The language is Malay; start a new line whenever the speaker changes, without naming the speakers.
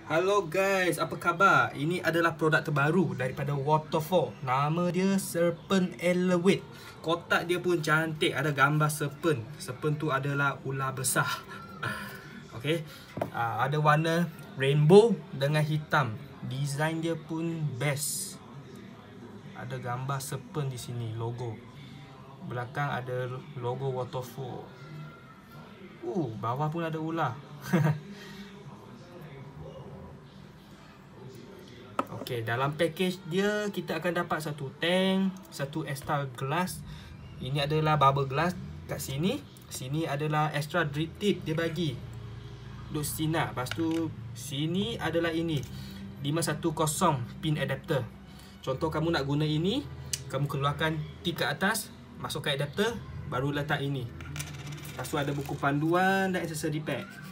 Halo guys, apa khabar? Ini adalah produk terbaru daripada Waterfall. Nama dia Serpent Elevate. Kotak dia pun cantik, ada gambar serpent. Serpent tu adalah ular besar. Okay, ada warna rainbow dengan hitam. Design dia pun best. Ada gambar serpent di sini, logo. Belakang ada logo Waterfall. Bawah pun ada ular. Okay, dalam package dia kita akan dapat satu tank, satu extra glass. Ini adalah bubble glass kat sini. Sini adalah extra drip tip dia bagi untuk sinar. Lepas tu sini adalah ini 510 pin adapter. Contoh kamu nak guna ini, kamu keluarkan tip ke atas, masukkan adapter, baru letak ini. Lepas tu ada buku panduan dan accessory pack.